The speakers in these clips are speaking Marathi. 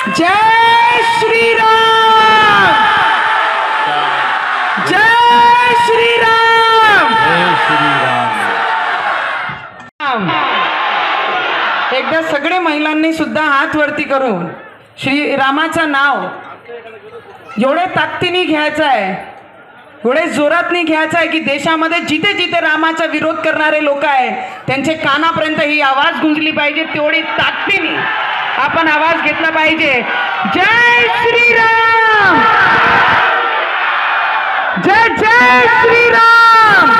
जय श्रीराम, जय श्रीराम, जय श्रीराम। एकदा सगळे महिलांनी सुद्धा हात वरती करून श्रीरामाचं नाव एवढे ताकदीने घ्यायचं आहे, एवढे जोरातनी घ्यायचं आहे की देशामध्ये जिथे जिथे रामाचा विरोध करणारे लोक आहे त्यांचे कानापर्यंत ही आवाज गुंजली पाहिजे। तेवढी ताकदीने आपण आवाज घेतला पाहिजे। जय श्रीराम, जय जय श्रीराम।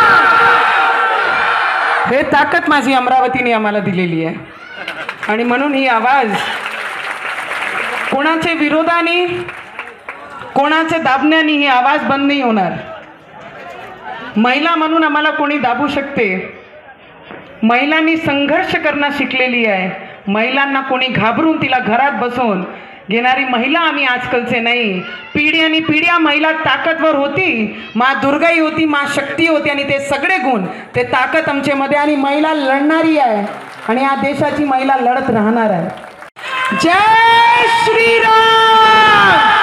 हे ताकद माझी अमरावतीने आम्हाला दिलेली आहे आणि म्हणून ही आवाज कोणाचे विरोधाने कोणाचे दाबण्याने ही आवाज बंद नाही होणार। महिला म्हणून आम्हाला कोणी दाबू शकते। महिलांनी संघर्ष करणं शिकलेली आहे। महिलांना कोणी घाबरून तिला घरात बसवून घेणारी महिला आम्ही आजकालचे नाही। पिढी आणि पिढ्या महिला ताकदवर होती, माँ दुर्गाई होती, माँ शक्ती होती आणि ते सगळे गुण ते ताकद आमच्यामध्ये आणि महिला लढणारी आहे आणि या देशाची महिला लढत राहणार आहे। जय श्रीराम।